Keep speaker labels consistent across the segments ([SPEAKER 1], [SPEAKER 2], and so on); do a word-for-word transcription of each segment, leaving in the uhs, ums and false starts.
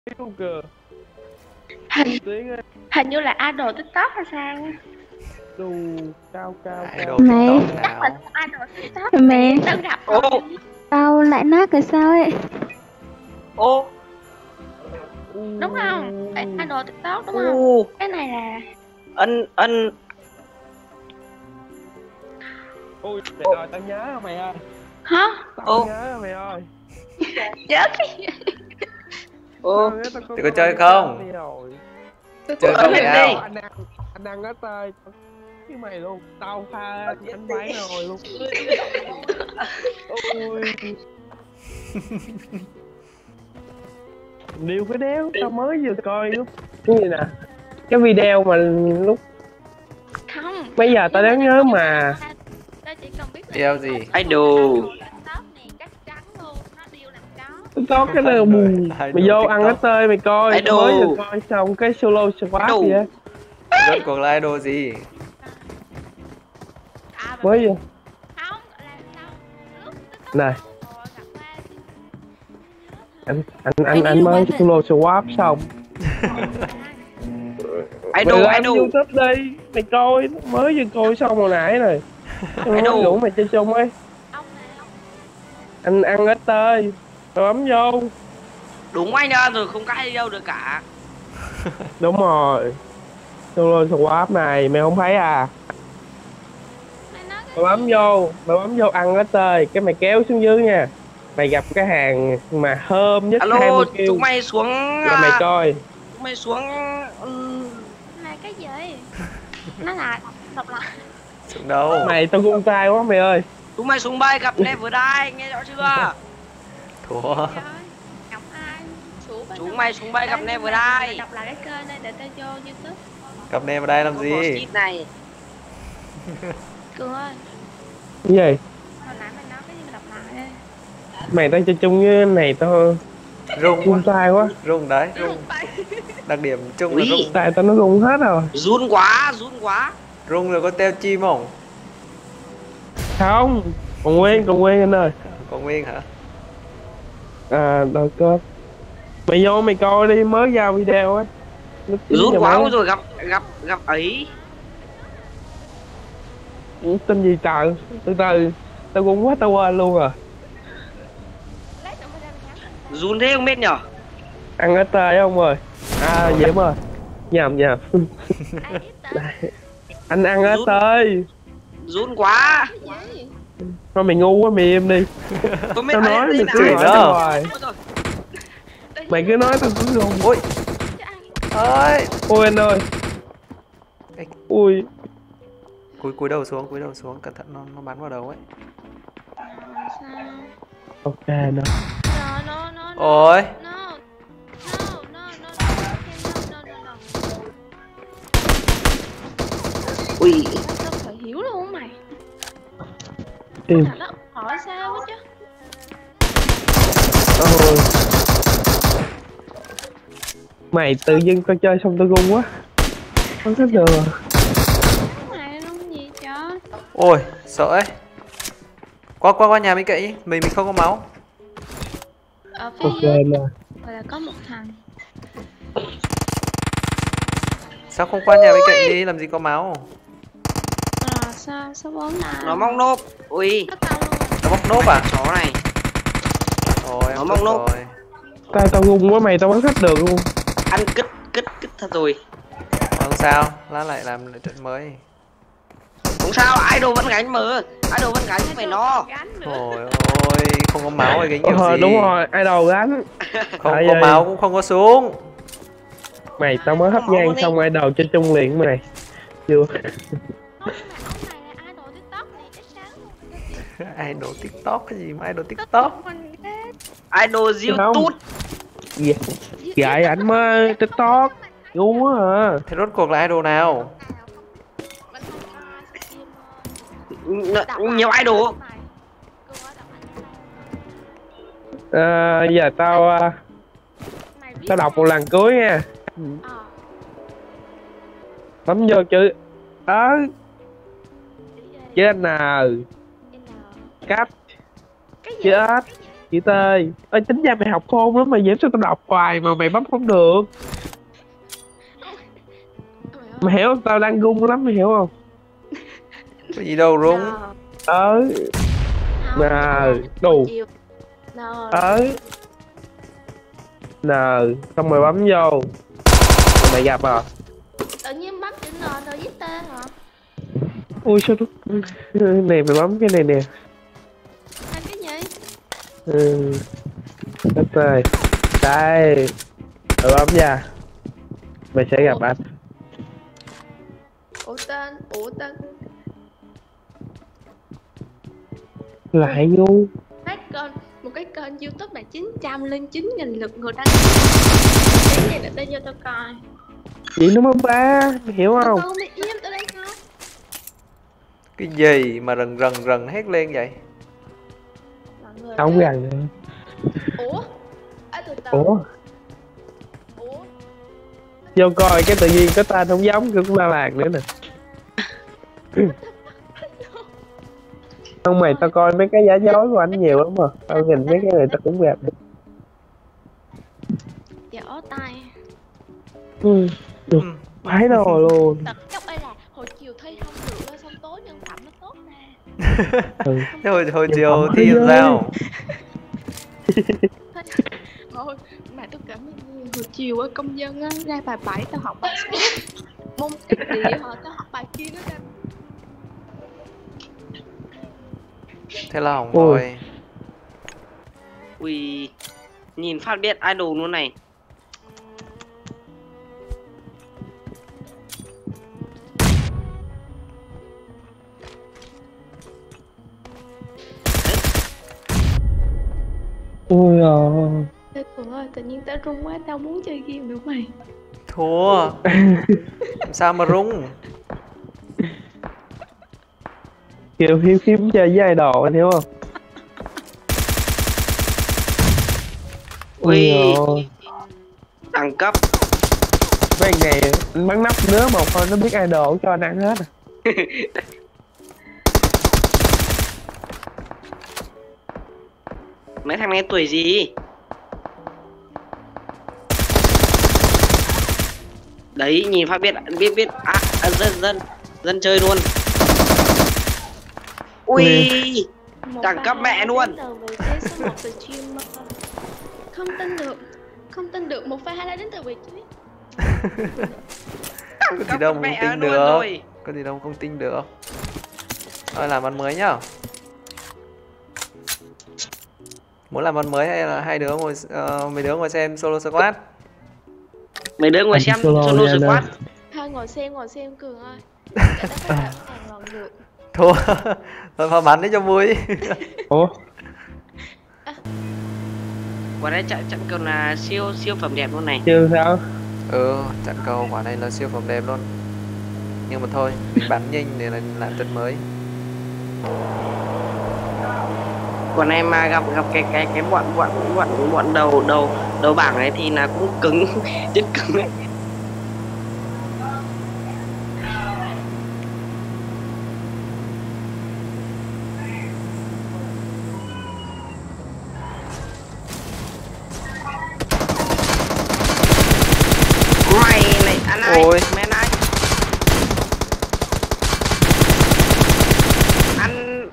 [SPEAKER 1] Luôn kìa.
[SPEAKER 2] Hình
[SPEAKER 1] Tiếng
[SPEAKER 2] hình như là idol TikTok hay sao á.
[SPEAKER 1] Đù cao cao
[SPEAKER 3] Idol
[SPEAKER 1] cao.
[SPEAKER 4] Mày
[SPEAKER 3] TikTok
[SPEAKER 2] Chắc là
[SPEAKER 3] nào?
[SPEAKER 2] idol TikTok
[SPEAKER 4] Mày-
[SPEAKER 2] mày tao gặp rồi.
[SPEAKER 4] tao lại nát rồi sao ấy?
[SPEAKER 5] Ô
[SPEAKER 2] Đúng không? Phải idol TikTok đúng không?
[SPEAKER 5] ô
[SPEAKER 2] Cái này là
[SPEAKER 5] ân ân
[SPEAKER 1] Ui mày ơi tao nhớ rồi mày ơi.
[SPEAKER 2] hả?
[SPEAKER 1] Tao
[SPEAKER 5] Ô.
[SPEAKER 1] nhớ rồi mày ơi.
[SPEAKER 2] Chết đi.
[SPEAKER 5] ô
[SPEAKER 1] Tao nhớ tao có
[SPEAKER 3] Tụi có
[SPEAKER 1] coi
[SPEAKER 3] chơi
[SPEAKER 1] cái
[SPEAKER 3] không?
[SPEAKER 1] đi rồi.
[SPEAKER 3] Chơi không
[SPEAKER 5] Đi.
[SPEAKER 3] nào?
[SPEAKER 1] Anh ăn anh ăn hết ơi. Cái mày luôn. Tao pha anh váy rồi luôn. Ôi. Điều cái đéo tao mới vừa coi lúc cái gì nè, cái video mà lúc
[SPEAKER 2] Không.
[SPEAKER 1] bây giờ tao đáng nhớ mà
[SPEAKER 2] Tao chỉ cần biết là
[SPEAKER 3] Đeo gì?
[SPEAKER 5] idol
[SPEAKER 2] TikTok này chắc chắn luôn, nó điêu làm chó.
[SPEAKER 1] có cái nào buồn mày vô ăn hết tơi mày coi
[SPEAKER 5] Idol.
[SPEAKER 1] tao mới vừa coi xong cái solo swap
[SPEAKER 5] Idol.
[SPEAKER 1] gì á
[SPEAKER 3] Rốt cuộc là idol gì?
[SPEAKER 2] À, mà
[SPEAKER 1] mới vừa
[SPEAKER 2] không là sao? Lúc TikTok
[SPEAKER 1] này
[SPEAKER 2] rồi gặp ba thì
[SPEAKER 1] anh anh anh anh mới solo swap xong mày
[SPEAKER 5] idol
[SPEAKER 1] làm
[SPEAKER 5] idol
[SPEAKER 1] YouTube đi mày coi mới vừa coi xong hồi nãy này tao
[SPEAKER 5] Idol.
[SPEAKER 1] nói rủ mày chơi chung ấy
[SPEAKER 2] ông này ông
[SPEAKER 1] anh ăn ít tơi rồi bấm vô
[SPEAKER 5] đúng anh ơi, rồi không cãi đi đâu được cả.
[SPEAKER 1] đúng rồi solo swap này mày không thấy à
[SPEAKER 2] mày nói cái
[SPEAKER 1] mày bấm vô mày bấm vô ăn hết tơi cái mày kéo xuống dưới nha mày gặp cái hàng mà thơm nhất hai
[SPEAKER 5] Alo
[SPEAKER 1] mươi kêu
[SPEAKER 5] chúng mày xuống
[SPEAKER 1] là mày
[SPEAKER 5] à,
[SPEAKER 1] coi
[SPEAKER 5] chúng mày xuống ừm,
[SPEAKER 2] này cái gì? Nó là độc lập.
[SPEAKER 3] Xuống đâu?
[SPEAKER 1] mày tao gung tay quá mày ơi
[SPEAKER 5] chúng mày xuống bay gặp Never Die nghe rõ chưa?
[SPEAKER 3] Thua.
[SPEAKER 2] Trời ơi, gặp ai? Chủ bên
[SPEAKER 5] Chúng
[SPEAKER 2] đâu?
[SPEAKER 5] mày xuống bay gặp
[SPEAKER 2] Ê,
[SPEAKER 5] Never
[SPEAKER 2] nhưng mà
[SPEAKER 5] Die.
[SPEAKER 2] đọc lại cái kênh này để tao vô YouTube.
[SPEAKER 3] Gặp nem ở đây làm
[SPEAKER 5] Không có
[SPEAKER 3] gì?
[SPEAKER 5] skit này.
[SPEAKER 2] Cường ơi,
[SPEAKER 1] cái gì
[SPEAKER 2] hồi nãy mày nói cái gì mà đọc lại đi.
[SPEAKER 1] mày tao chơi chung với này tao
[SPEAKER 3] Rung quá.
[SPEAKER 1] gung tay quá
[SPEAKER 3] Rung đấy, rung. Đặc điểm chung là
[SPEAKER 5] Ui.
[SPEAKER 3] rung.
[SPEAKER 1] tay tao nó gung hết rồi
[SPEAKER 5] Run quá, run quá.
[SPEAKER 3] Rung rồi có teo chim không?
[SPEAKER 1] không còn nguyên còn nguyên anh ơi
[SPEAKER 3] Còn nguyên hả?
[SPEAKER 1] à đâu có mày vô mày coi đi mới ra video á lúc chín
[SPEAKER 5] Run
[SPEAKER 1] giờ
[SPEAKER 5] quá
[SPEAKER 1] mấy.
[SPEAKER 5] rồi gặp gặp gặp ấy.
[SPEAKER 1] Tin gì trời từ từ tao gung quá tao quên luôn rồi
[SPEAKER 2] Lát nữa mày ra mày nhắn mình.
[SPEAKER 5] Run thế không biết nhở?
[SPEAKER 1] ăn ít tơi không rồi à vậy mà nhầm nhầm
[SPEAKER 2] Ai biết tên
[SPEAKER 1] anh ăn ít tơi
[SPEAKER 5] Run quá.
[SPEAKER 2] cái gì?
[SPEAKER 1] thôi mày ngu quá mày im đi
[SPEAKER 5] Tôi biết
[SPEAKER 1] tao
[SPEAKER 5] ai
[SPEAKER 1] nói
[SPEAKER 5] tên
[SPEAKER 1] được
[SPEAKER 5] nào.
[SPEAKER 1] cứ
[SPEAKER 3] chửi
[SPEAKER 1] hỏi
[SPEAKER 3] đó.
[SPEAKER 1] tao hoài
[SPEAKER 5] Ôi giời.
[SPEAKER 1] mày cứ nói tao cứ gung
[SPEAKER 3] Ôi,
[SPEAKER 2] Chứ ai?
[SPEAKER 3] ơi.
[SPEAKER 1] ôi anh ơi
[SPEAKER 3] Ê.
[SPEAKER 1] ui
[SPEAKER 3] Cúi cúi đầu xuống, cúi đầu xuống, cẩn thận nó nó bắn vào đầu ấy.
[SPEAKER 2] Sao?
[SPEAKER 1] ok nó
[SPEAKER 2] No, no, no, no.
[SPEAKER 3] Ôi.
[SPEAKER 2] No. No, no, no, no. No, no, no, no.
[SPEAKER 5] Ui,
[SPEAKER 2] Tao phải hiểu luôn mày.
[SPEAKER 1] im
[SPEAKER 2] Thật đó, hỏi sao quá chứ?
[SPEAKER 1] ôi mày tự dưng tao chơi xong tao gung quá không thích được rồi
[SPEAKER 2] Mày không gì cho?
[SPEAKER 3] Ôi, sợ ấy. Qua qua qua nhà bên cạnh đi, mình mình không có máu.
[SPEAKER 2] Ở phía
[SPEAKER 1] ok
[SPEAKER 2] dưới
[SPEAKER 1] nè
[SPEAKER 2] gọi là có một thằng.
[SPEAKER 3] Sao không qua nhà bên cạnh đi, làm gì có máu?
[SPEAKER 2] Rồi sao? Số bốn là
[SPEAKER 5] nó mong nộp. Ui,
[SPEAKER 2] nó cao luôn.
[SPEAKER 3] Nó bóc nốt à?
[SPEAKER 5] chó này.
[SPEAKER 3] Ôi, em
[SPEAKER 5] Nó
[SPEAKER 3] tức
[SPEAKER 5] mong nốt.
[SPEAKER 3] rồi.
[SPEAKER 1] tay tao gung quá mày tao bắn thích được luôn
[SPEAKER 5] Ăn cứt cứt cứt thật rồi.
[SPEAKER 3] Không sao, lát lại làm trận mới.
[SPEAKER 5] Không sao, idol vẫn gánh mà. Idol vẫn gánh không phải no.
[SPEAKER 2] Gánh nữa.
[SPEAKER 3] Ôi ôi, không có máu rồi gánh kiểu
[SPEAKER 1] ờ
[SPEAKER 3] gì?
[SPEAKER 1] đúng rồi ai đầu gánh
[SPEAKER 3] Không
[SPEAKER 1] Tại
[SPEAKER 3] có
[SPEAKER 1] vì-
[SPEAKER 3] máu cũng không có súng.
[SPEAKER 1] mày tao mới hấp
[SPEAKER 5] Không,
[SPEAKER 1] nhang
[SPEAKER 5] không đi.
[SPEAKER 1] xong ai đầu chơi chung liền mày chưa
[SPEAKER 2] Không, nhưng mà ông này là idol TikTok thì chắc chắn luôn.
[SPEAKER 3] Idol TikTok cái gì mà idol
[SPEAKER 2] Có
[SPEAKER 3] TikTok?
[SPEAKER 2] mình ghê.
[SPEAKER 5] Idol YouTube.
[SPEAKER 1] dạ dạy ảnh mới tiktok ngu quá à
[SPEAKER 3] Thế rốt cuộc là idol nào?
[SPEAKER 2] Mình không coi streamer. Đọc
[SPEAKER 5] N- nhiều
[SPEAKER 2] lại
[SPEAKER 5] idol.
[SPEAKER 2] mày. Cô ơi, đọc lại
[SPEAKER 1] à, giờ tao à,
[SPEAKER 2] mày biết
[SPEAKER 1] tao đọc
[SPEAKER 2] không?
[SPEAKER 1] một lần cuối nha
[SPEAKER 2] Ờ,
[SPEAKER 1] bấm vô chữ ớ
[SPEAKER 2] đi
[SPEAKER 1] chữ
[SPEAKER 2] về.
[SPEAKER 1] n
[SPEAKER 2] N.
[SPEAKER 1] cấp
[SPEAKER 2] Cái gì?
[SPEAKER 1] chữ s Chị Tơi ơi, tính ra mày học khôn lắm, mày dễ sao tao đọc hoài mà mày bấm không được.
[SPEAKER 2] Trời ơi.
[SPEAKER 1] Mày hiểu không, tao đang rung lắm, mày hiểu không?
[SPEAKER 3] Có gì đâu rung.
[SPEAKER 2] Nờ.
[SPEAKER 1] Ờ
[SPEAKER 2] Không,
[SPEAKER 1] nè
[SPEAKER 2] là
[SPEAKER 1] đủ
[SPEAKER 2] một chiều. Nờ.
[SPEAKER 1] ờ nè xong rồi bấm vô rồi mày gặp à.
[SPEAKER 2] Tự nhiên bấm chữ N rồi viết T hả?
[SPEAKER 1] Ui sao nó này mày bấm cái này nè.
[SPEAKER 2] Làm cái gì?
[SPEAKER 1] Ừ đất ơi đây mày bấm nha, mày sẽ gặp anh.
[SPEAKER 2] Ủa tên, ủa tên
[SPEAKER 1] Lại ngu
[SPEAKER 2] cái kênh, một cái kênh YouTube là chín trăm lẻ chín nghìn lượt người đăng ký. Cái này là tên cho tao coi.
[SPEAKER 1] chị nó mới ba, mày hiểu không?
[SPEAKER 2] Tao mày im tao đang nói.
[SPEAKER 3] Cái gì mà rần rần rần hét lên vậy?
[SPEAKER 2] Mọi người
[SPEAKER 1] Không
[SPEAKER 2] ơi.
[SPEAKER 1] gần nữa.
[SPEAKER 2] Ủa? À, từ từ.
[SPEAKER 1] Ủa
[SPEAKER 2] Ủa?
[SPEAKER 1] vô coi cái tự nhiên cái tên không giống cái cũng ba làng nữa nè. Không mày, tao coi mấy cái giả dối của anh nhiều lắm mà tao nhìn mấy cái này tao cũng gặp.
[SPEAKER 2] Dạ ó tay.
[SPEAKER 1] Ừ được
[SPEAKER 3] Ừ.
[SPEAKER 1] phải rồi luôn.
[SPEAKER 2] Tật chắc đây là hồi chiều thi không được lên, xong tối nhân phẩm nó tốt nè.
[SPEAKER 1] Ừ.
[SPEAKER 3] Thế hồi, hồi
[SPEAKER 1] Nhân
[SPEAKER 3] chiều
[SPEAKER 1] phẩm
[SPEAKER 3] thi
[SPEAKER 1] thế
[SPEAKER 3] làm
[SPEAKER 1] giới.
[SPEAKER 3] sao?
[SPEAKER 2] Thôi mà tôi cảm ơn hồi chiều ở công dân á ra bài bảy tao học bài sáu, môn cách địa họ tao học bài kia nó ra.
[SPEAKER 3] Thế là hỏng
[SPEAKER 1] Ôi.
[SPEAKER 3] rồi.
[SPEAKER 5] Ui, nhìn phát biết idol luôn này.
[SPEAKER 1] Ôi giời.
[SPEAKER 2] Ê Cường ơi, tự nhiên tao run quá, tao muốn chơi game nữa mày.
[SPEAKER 3] Thua. Làm sao mà rung?
[SPEAKER 1] Kiểu hiếm hiếm chơi với idol anh hiểu không? Ôi
[SPEAKER 5] Ui,
[SPEAKER 1] giời.
[SPEAKER 5] đẳng cấp.
[SPEAKER 1] Mấy này anh bắn nắp nữa một thôi nó biết idol cho anh ăn hết à.
[SPEAKER 5] Mấy thằng này tuổi gì? Đấy, nhìn phát biết biết biết à, à dân dân dân chơi luôn. Ui,
[SPEAKER 2] Một
[SPEAKER 5] đẳng
[SPEAKER 2] ba
[SPEAKER 5] cấp
[SPEAKER 2] hai
[SPEAKER 5] mẹ luôn.
[SPEAKER 2] đến từ vị trí số một từ streamer. Không tin được, không tin được, một pha hai lá đến từ vị trí.
[SPEAKER 3] Có gì
[SPEAKER 5] cấp
[SPEAKER 3] đâu mà
[SPEAKER 5] mẹ
[SPEAKER 3] không tin
[SPEAKER 5] luôn
[SPEAKER 3] được.
[SPEAKER 5] rồi.
[SPEAKER 3] Có gì đâu mà không tin được. Thôi làm ăn mới nhá. Muốn làm ăn mới hay là hai đứa ngồi uh, mấy đứa ngồi xem solo squad?
[SPEAKER 5] Mấy đứa ngồi
[SPEAKER 1] Anh
[SPEAKER 5] xem
[SPEAKER 1] solo
[SPEAKER 5] solo
[SPEAKER 1] nha,
[SPEAKER 5] squad.
[SPEAKER 2] Thôi ngồi xem, ngồi xem Cường ơi. Cái đó có là càng lần được.
[SPEAKER 3] Thua. Thôi phá bắn đấy cho vui.
[SPEAKER 1] Ủa
[SPEAKER 5] Quả đấy trận trận cầu là siêu siêu phẩm đẹp luôn này.
[SPEAKER 1] chưa sao?
[SPEAKER 3] Ừ, trận cầu quả này là siêu phẩm đẹp luôn. Nhưng mà thôi, mình bắn nhanh để là làm trận mới.
[SPEAKER 5] Quả này mà gặp gặp cái cái cái bọn bọn bọn bọn đầu đầu đầu bảng này thì là cũng cứng, rất cứng đấy. Mày này anh ơi,
[SPEAKER 3] Ôi.
[SPEAKER 5] mẹ này. Anh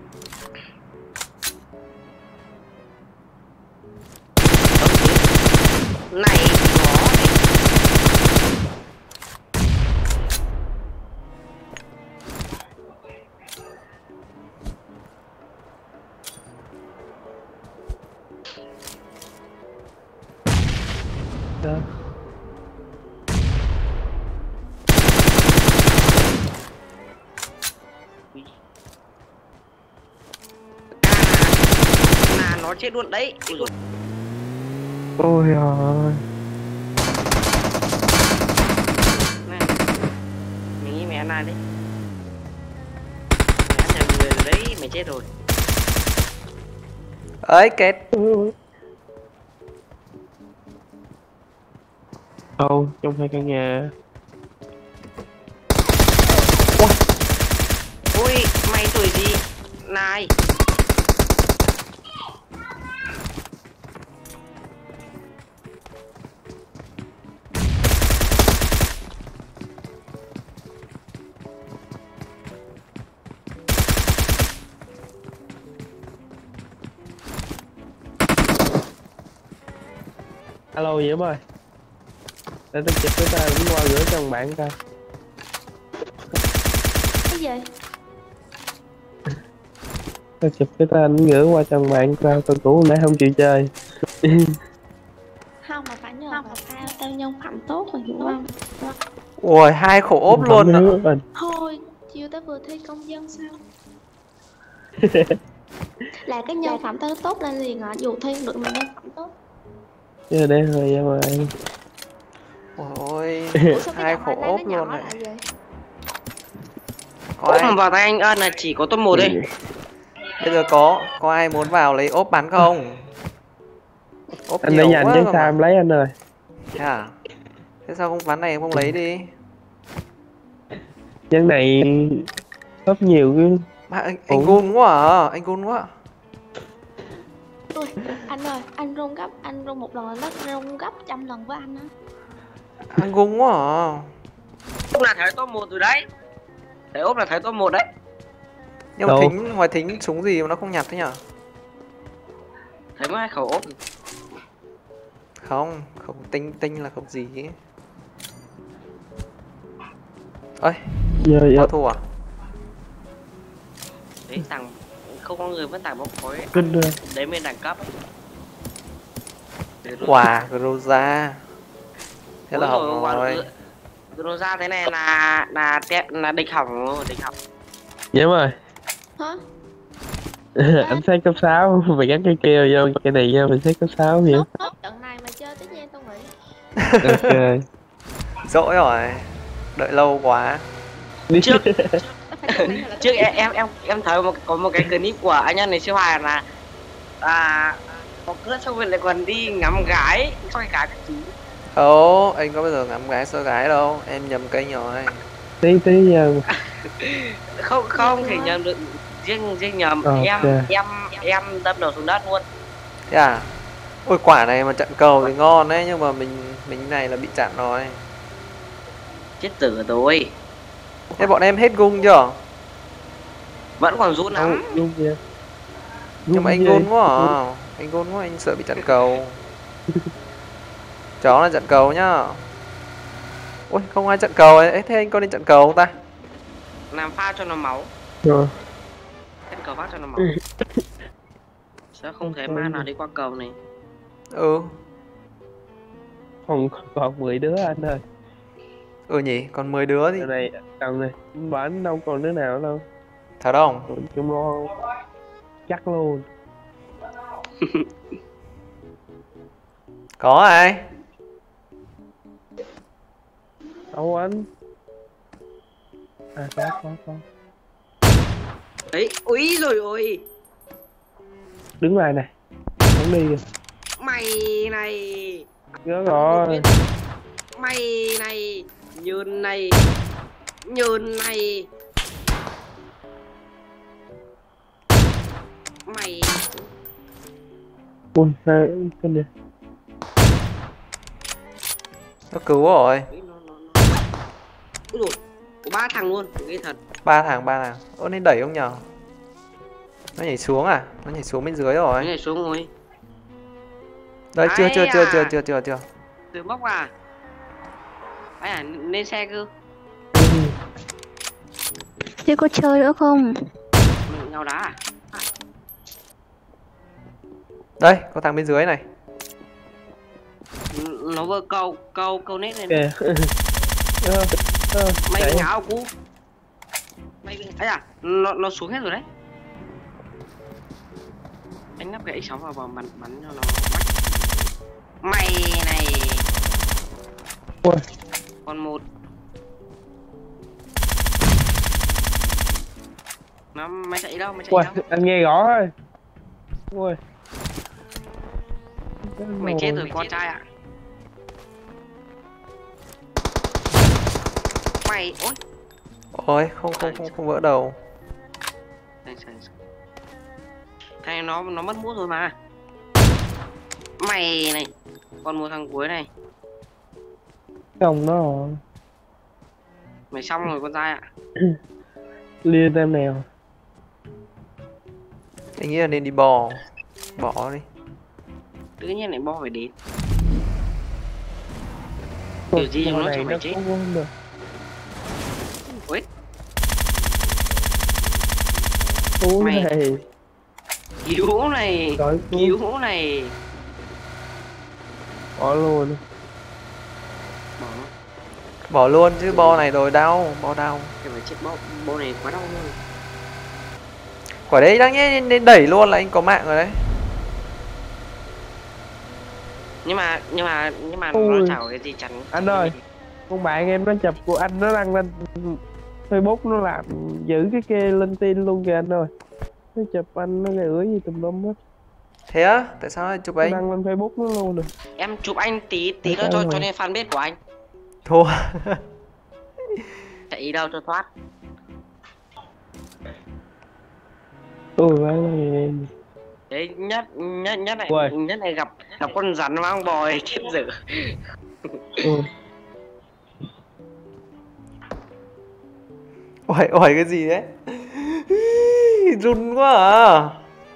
[SPEAKER 5] này nó này.
[SPEAKER 1] Đó.
[SPEAKER 5] À, là nó chết luôn đấy. Ui dồi.
[SPEAKER 1] Ôi giời.
[SPEAKER 5] Này, mình nghĩ mẹ ăn ai đấy. Mẹ ăn nhà người rồi đấy, mày chết rồi.
[SPEAKER 3] Ấy kết.
[SPEAKER 1] Đâu trong hai căn nhà.
[SPEAKER 5] Ui, mày tuổi gì? Này.
[SPEAKER 1] Alo Diễm ơi, để tôi chụp cái ta cũng qua gửi cho thằng bạn coi.
[SPEAKER 2] Cái gì?
[SPEAKER 1] Tôi chụp cái tên gửi qua cho thằng bạn coi, con cũ nãy không chịu chơi.
[SPEAKER 2] Không mà phải nhờ vào tao, tao nhân phẩm tốt rồi hiểu không?
[SPEAKER 3] Ui, hai khổ ốp luôn
[SPEAKER 1] nữa.
[SPEAKER 3] nữa.
[SPEAKER 1] Rồi.
[SPEAKER 2] Thôi, chiều tao vừa thi công dân sao? Là cái nhân phẩm tao tốt lên liền à, dù thi không được mà nhân phẩm tốt.
[SPEAKER 1] Chứ để thôi em ơi.
[SPEAKER 3] Ôi,
[SPEAKER 2] Ủa sao cái
[SPEAKER 3] hai
[SPEAKER 2] giọng
[SPEAKER 3] khổ
[SPEAKER 2] mày
[SPEAKER 3] ốp
[SPEAKER 2] nó nhỏ
[SPEAKER 3] luôn này.
[SPEAKER 2] lại vậy?
[SPEAKER 3] Có
[SPEAKER 5] ốp
[SPEAKER 3] ai,
[SPEAKER 5] vào tay anh ơn là chỉ có top một đấy.
[SPEAKER 3] bây giờ có có ai muốn vào lấy ốp bắn không? Ốp
[SPEAKER 1] Anh
[SPEAKER 3] nhiều
[SPEAKER 1] để dành
[SPEAKER 3] quá
[SPEAKER 1] cho
[SPEAKER 3] cơ
[SPEAKER 1] sao
[SPEAKER 3] mà.
[SPEAKER 1] em lấy anh ơi.
[SPEAKER 3] Thế à? Thế sao không bắn này em không lấy đi?
[SPEAKER 1] Nhân này ốp nhiều cái.
[SPEAKER 3] Mà anh, anh
[SPEAKER 1] Ủa?
[SPEAKER 3] gun quá à, anh gun quá.
[SPEAKER 2] Ui, anh ơi, anh rung gấp, anh rung một lần nó rung gấp trăm lần với anh á.
[SPEAKER 3] Anh gun quá à.
[SPEAKER 5] Ốp là thấy top một rồi đấy. Thấy ốp là thấy top một đấy.
[SPEAKER 3] Nhưng mà
[SPEAKER 1] Đâu?
[SPEAKER 3] thính, ngoài thính súng gì mà nó không nhặt thế nhở?
[SPEAKER 5] Thấy có hai khẩu ốp.
[SPEAKER 3] Không, không tinh tinh là không gì ấy. Ơi,
[SPEAKER 1] Giờ
[SPEAKER 3] có
[SPEAKER 1] giờ
[SPEAKER 3] thua à?
[SPEAKER 5] Đấy tặng không có người vẫn tặng bóng khói.
[SPEAKER 1] kinh rồi.
[SPEAKER 5] Đấy mới đẳng cấp.
[SPEAKER 3] Wow, Groza. Thế là hỏng rồi.
[SPEAKER 5] Rồi ra thế này là là tép là địch hỏng rồi, địch hỏng.
[SPEAKER 1] Diễm ơi.
[SPEAKER 2] Hả?
[SPEAKER 1] Anh thấy cấp sáu mày gắn cái keo vô cái này vô mình thấy cấp sáu vậy.
[SPEAKER 2] Tốt, tốt, trận này mà chơi tới gian tao nghĩ.
[SPEAKER 1] Ok.
[SPEAKER 3] Dỗi rồi. Đợi lâu quá.
[SPEAKER 1] Đi
[SPEAKER 5] Trước
[SPEAKER 2] Tao phải tao nghĩ là
[SPEAKER 5] trước em em em em thấy một có một cái clip của anh nhân này siêu hài là à có cướp xong rồi lại còn đi ngắm gái xong cái gái các thứ.
[SPEAKER 3] Ồ, anh có bao giờ ngắm gái sơ gái đâu. Em nhầm kênh rồi.
[SPEAKER 1] tí tí giờ.
[SPEAKER 5] Không không thể nhầm được, riêng riêng nhầm
[SPEAKER 1] Ok.
[SPEAKER 5] em em em đâm đầu xuống đất luôn.
[SPEAKER 3] Thế à? Ôi quả này mà chặn cầu thì ngon đấy. Nhưng mà mình mình này là bị chặn rồi.
[SPEAKER 5] Chết tử rồi.
[SPEAKER 3] Thế bọn em hết gung chưa?
[SPEAKER 5] Vẫn còn run
[SPEAKER 1] Không,
[SPEAKER 5] lắm.
[SPEAKER 1] luôn kìa.
[SPEAKER 3] Nhưng mà anh gun quá à. Anh gun quá, anh sợ bị chặn cầu. Chó là chặn cầu nhá. Ôi không ai chặn cầu ấy. Ê, thế anh có đi chặn cầu không ta?
[SPEAKER 5] Làm pha cho nó máu,
[SPEAKER 1] Rồi.
[SPEAKER 5] hết cầu phát cho nó máu. Sao không thể ma nào đi qua cầu này.
[SPEAKER 3] Ừ.
[SPEAKER 1] Còn còn mười đứa anh ơi.
[SPEAKER 3] Ừ nhỉ, còn mười đứa thì
[SPEAKER 1] Giờ này còn này bán đâu còn đứa nào đâu.
[SPEAKER 3] thật không?
[SPEAKER 1] Tụi chung lo chắc luôn.
[SPEAKER 3] Có ai?
[SPEAKER 1] Đâu anh? À có có có.
[SPEAKER 5] Đấy, úi rồi ôi.
[SPEAKER 1] Đứng lại này. Không đi kìa.
[SPEAKER 5] Mày này,
[SPEAKER 1] Nhớ rồi.
[SPEAKER 5] mày này, nhơn này, nhơn này. Mày
[SPEAKER 1] Ui hai cái này.
[SPEAKER 3] Nó cứu rồi.
[SPEAKER 5] nó nó nó. Úi rồi, có ba thằng luôn, ghê thật.
[SPEAKER 3] Ba thằng, ba thằng. Ơ nên đẩy không nhờ? Nó nhảy xuống à? Nó nhảy xuống bên dưới
[SPEAKER 5] Cái
[SPEAKER 3] rồi.
[SPEAKER 5] này xuống rồi.
[SPEAKER 3] Đấy chưa
[SPEAKER 5] Ai
[SPEAKER 3] chưa chưa
[SPEAKER 5] à?
[SPEAKER 3] chưa chưa chưa chưa.
[SPEAKER 5] Từ bóc à? Ai à, lên xe cơ.
[SPEAKER 4] Chứ có chơi nữa không?
[SPEAKER 5] Mình nhau đá à?
[SPEAKER 3] Đây, có thằng bên dưới này.
[SPEAKER 5] N- Nó vừa câu câu câu nét lên.
[SPEAKER 1] Kìa. Ờ, ờ,
[SPEAKER 5] Mày
[SPEAKER 1] chạy.
[SPEAKER 5] bị ngáo cú. Mày bị ấy à? Nó nó xuống hết rồi đấy. Anh nắp cái ích sáu vào vào bắn bắn cho nó bắt. Mày này.
[SPEAKER 1] Ui.
[SPEAKER 5] Còn một. Nó mày chạy đâu? Mày chạy
[SPEAKER 1] Ui,
[SPEAKER 5] đâu?
[SPEAKER 1] anh nghe rõ thôi. Ui.
[SPEAKER 5] Mày chết rồi con trai ạ. Mày ôi.
[SPEAKER 3] Ôi, không không không không vỡ đầu.
[SPEAKER 5] Đây, đây, đây. Thằng này nó nó mất mút rồi mà. Mày này, còn một thằng cuối này.
[SPEAKER 1] Không nó rồi.
[SPEAKER 5] Mày xong rồi con trai ạ.
[SPEAKER 1] Liên em nào.
[SPEAKER 3] Anh nghĩ là nên đi bò. Bỏ đi.
[SPEAKER 5] Tự nhiên lại bo phải đến. Kiểu gì
[SPEAKER 1] con
[SPEAKER 5] nó
[SPEAKER 1] này
[SPEAKER 5] chẳng
[SPEAKER 1] nó
[SPEAKER 5] phải chết.
[SPEAKER 1] cũng không được.
[SPEAKER 5] Ui,
[SPEAKER 1] Cú
[SPEAKER 5] Mày-
[SPEAKER 1] này
[SPEAKER 5] cứu này,
[SPEAKER 1] Trời cứu
[SPEAKER 5] cứu này.
[SPEAKER 1] bỏ luôn.
[SPEAKER 5] Bỏ,
[SPEAKER 3] Bỏ luôn chứ bo này rồi đau, bo đau.
[SPEAKER 5] cái phải chết bo, bo này quá đau luôn.
[SPEAKER 3] Quả đấy đáng nhẽ nên đẩy luôn là anh có mạng rồi đấy.
[SPEAKER 5] Nhưng mà, nhưng mà, nhưng mà
[SPEAKER 1] Ui.
[SPEAKER 5] nó chảo cái gì chắn.
[SPEAKER 1] Anh ơi. Con bạn em nó chụp của anh nó đăng lên Facebook, nó làm giữ cái kia lên tin luôn kìa anh ơi. Nó chụp anh nó gửi gì tùm lum hết.
[SPEAKER 3] Thế á? Tại sao lại chụp
[SPEAKER 1] Nó
[SPEAKER 3] anh?
[SPEAKER 1] đăng lên Facebook nó luôn rồi.
[SPEAKER 5] Em chụp anh tí, tí
[SPEAKER 1] Tại
[SPEAKER 5] nữa
[SPEAKER 1] sao
[SPEAKER 5] cho, cho
[SPEAKER 1] rồi?
[SPEAKER 5] nên fanpage của anh.
[SPEAKER 3] Thua.
[SPEAKER 5] Chạy đâu cho thoát.
[SPEAKER 1] Ui vãi này.
[SPEAKER 5] Đấy, nhất, nhất, nhất này,
[SPEAKER 1] Ui.
[SPEAKER 5] nhất này gặp, gặp con rắn mang bòi chết dữ.
[SPEAKER 1] Ừ.
[SPEAKER 3] Ôi, ôi cái gì đấy? Run quá à.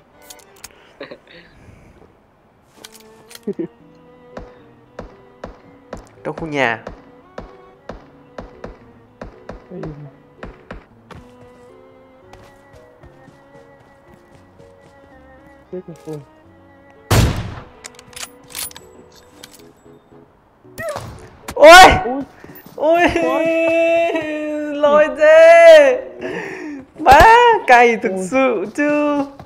[SPEAKER 3] Trong khu nhà.
[SPEAKER 1] Cái gì mà. Chết rồi ui.
[SPEAKER 3] Ôi!
[SPEAKER 1] Ui.
[SPEAKER 3] Ôi!
[SPEAKER 1] Ôi.
[SPEAKER 3] Lôi thế! Má, cày thực
[SPEAKER 1] Ôi.
[SPEAKER 3] sự chứ.